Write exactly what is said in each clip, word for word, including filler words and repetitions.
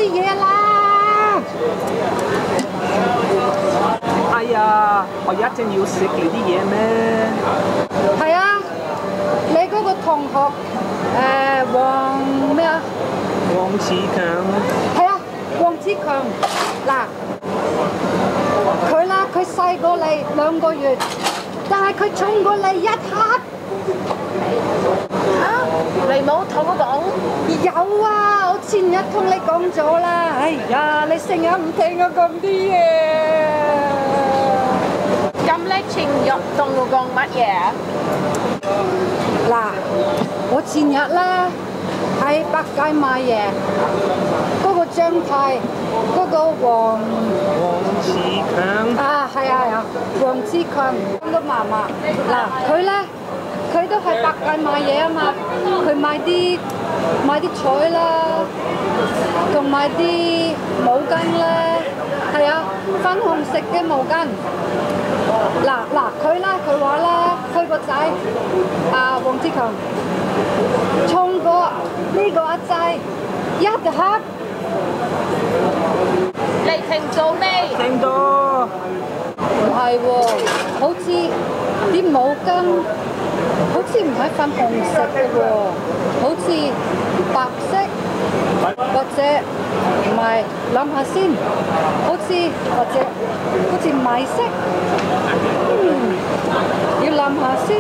嘢啦！ 哎呀，我一定要食你啲嘢咩？ 係啊，你嗰個同學誒黃咩啊？ 黃志強。 係啊，黃志強。嗱，佢啦，佢細過你兩個月，但係佢重過你一克。 嚇！你冇同我講？ 有啊，我前日同你講咗啦。哎呀，你成日唔聽我講啲嘢。 咁你前日同我講乜嘢啊？ 嗱，我前日咧喺百佳買嘢，嗰、那個張太，嗰、那個黃黃志強啊，係啊係啊，黃志強嗰個嫲嫲，嗱佢咧佢都喺百佳買嘢啊嘛，佢買啲買啲菜啦，同埋啲毛巾咧，係啊，粉紅色嘅毛巾。嗱嗱，佢啦，佢話啦，佢個仔啊，黃志強重過呢個阿仔一克。 你聽到未？ 聽到。 唔係喎，好似啲毛巾，好似唔係粉紅色嘅喎，好似白色，或者唔係諗下先，好似或者好似米色。嗯，要諗下先。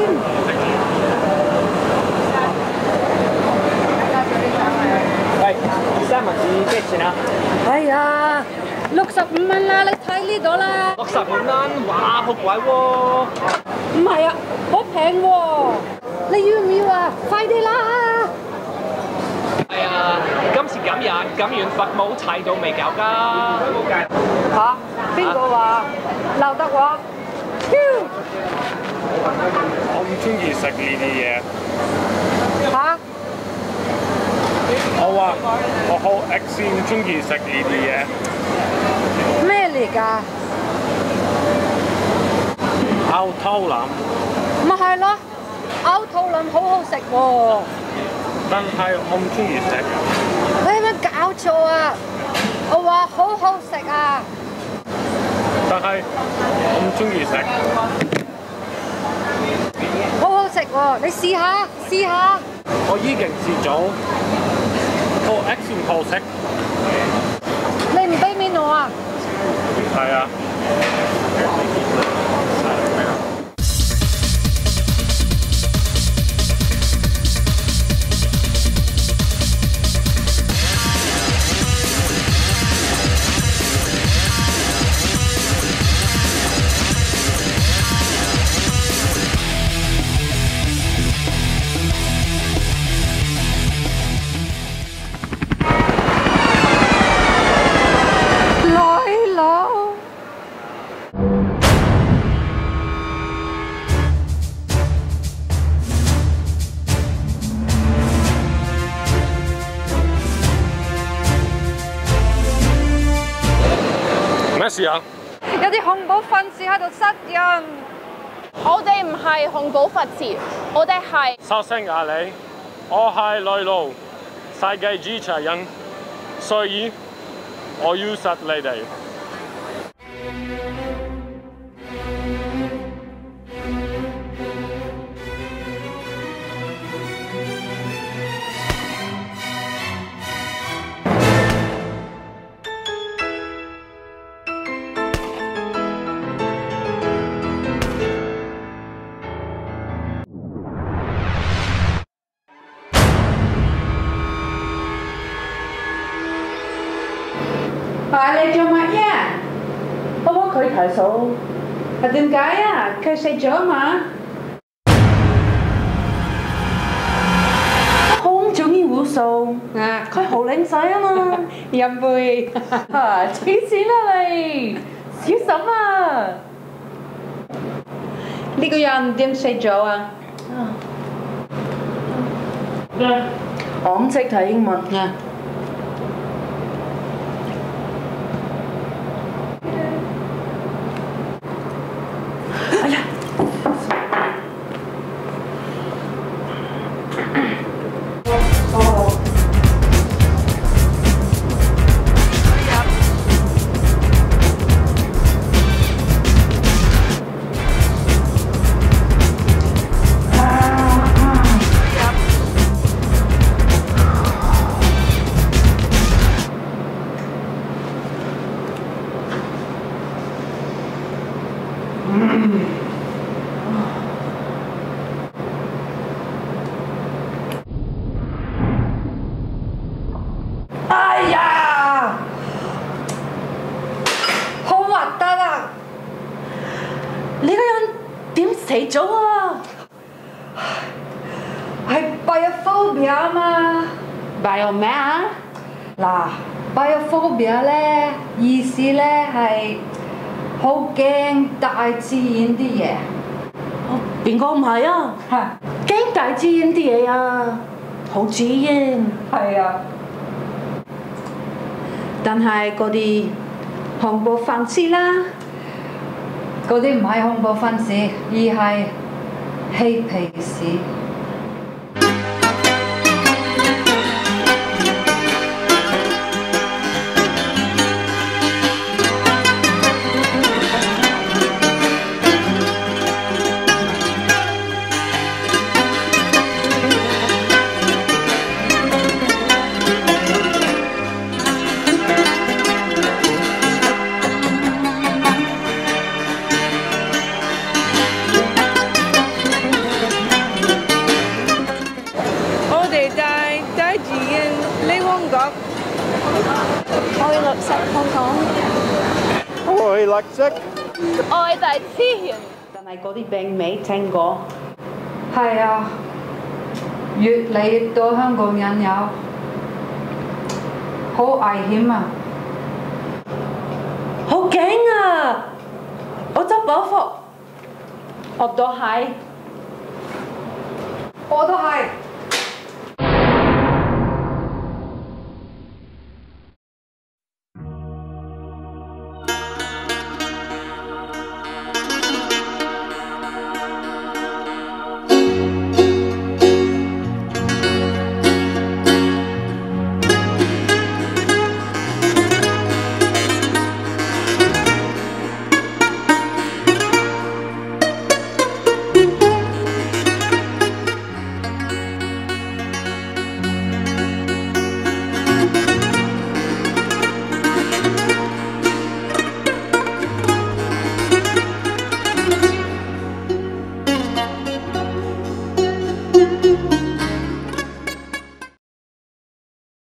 喂，三文治幾錢啊？ 哎呀，六十五蚊啦！你睇呢度啦。 六十五蚊，哇，好貴喎！ 唔係啊，好平喎！你要唔要啊？快啲啦！ 係啊，今時今日咁遠佛冇睇到未搞㗎？ 嚇？邊個話？劉德華？ 我唔中意食呢啲嘢。 嚇？ 我話我好 X 唔中意食呢啲嘢。 咩嚟㗎？ 拗肚腩。 咪係咯，拗肚腩好好食喎。 但係我唔中意食。 你有冇搞錯啊？我話好好食啊！ 但係我唔中意食。 好好食喎，你試下試下。 我已經試咗，好 X 唔好食。 你唔俾面我啊？ 係啊。咩事啊？ 有啲恐怖分子喺度殺人。 我哋唔係恐怖分子，我哋係收聲啊你！我係內陸世界主持人，所以我要殺你哋。 話你做乜嘢？我幫佢投訴。係點解啊？佢食咗嘛？我好唔中意胡數啊！佢好靚仔啊嘛！飲杯嚇，黐線啦你！小心啊！呢個人點食咗啊？我唔識睇英文啊！ 死咗啊！ 係 biophobia 嘛 bio 咩啊？ 嗱 ，biophobia 咧意思咧係好驚大自然啲嘢。 邊個唔係啊？ 嚇， 驚大自然啲嘢啊！好自然。 係啊。 但係嗰啲恐怖分子啦， 嗰啲唔係恐怖分子，而係嬉皮士。 愛綠色香港， 愛綠色， 愛大自然。 但係嗰啲並未聽過。 係啊，越嚟越多香港人有，好危險啊！ 好驚啊！我執包袱，我都係， 我都係。